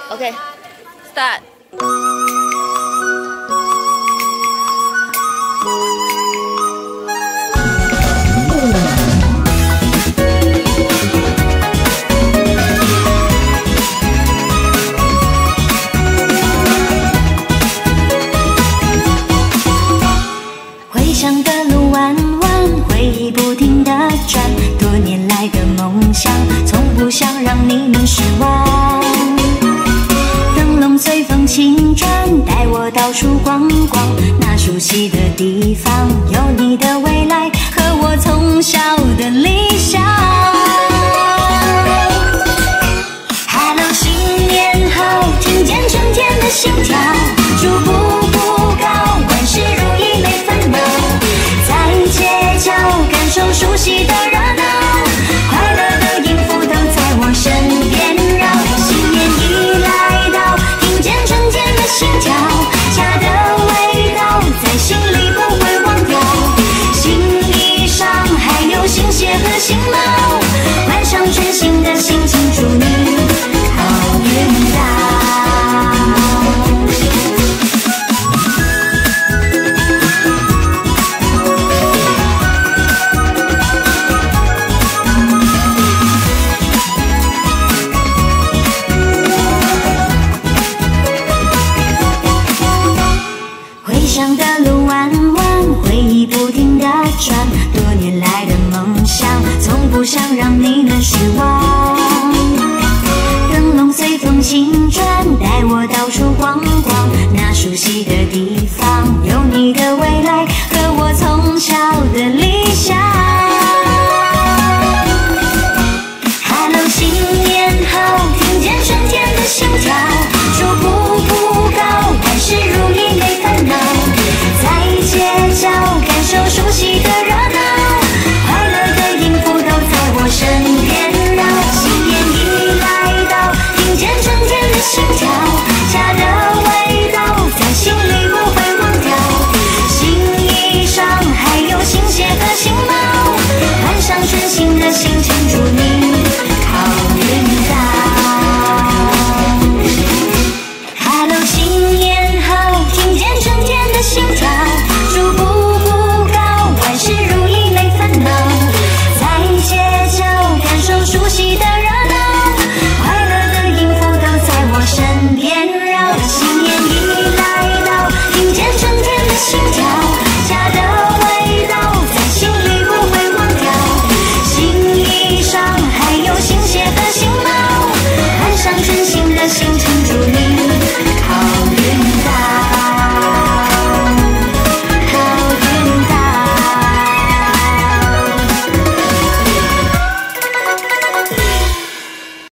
OK，Start。 回乡的路弯弯，回忆不停地转，多年来的梦想，从不想让你们失望。灯笼随风轻转，带我到处逛逛，那熟悉的地方，有你的未来和我从小的理想。Hello， 新年好，听见春天的心跳，祝福不高，万事如意没烦恼，在街角感受熟悉的热闹，快乐的音符都在我身边绕。新年已来到，听见春天的心跳，家的味道在心里不会忘掉。新衣裳还有新鞋和新帽，换上全新的心情，祝你好运到。回乡的路弯弯，回忆不停地转，多年来的梦想，从不想让你们失望。灯笼随风轻转，带我到处逛逛，那熟悉的地方，有你的未来